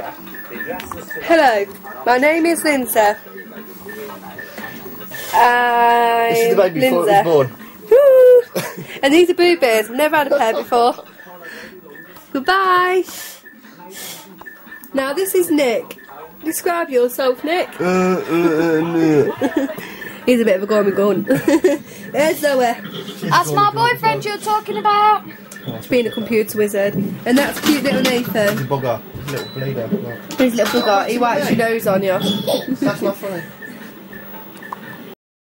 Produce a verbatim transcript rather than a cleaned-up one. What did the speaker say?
Hello, my name is Lindsey. I'm This is the baby before it was born. Woo! And these are boobies. I've never had a pair before. Goodbye. Now this is Nick. Describe yourself, Nick. Uh, uh, uh, He's a bit of a gormy gun. There's Zoe. That's my boyfriend you're talking about. He's being a computer wizard. And that's cute little Nathan. He's a bugger. He's a little bleeder. His little bugger. He wipes your nose on you. That's not funny.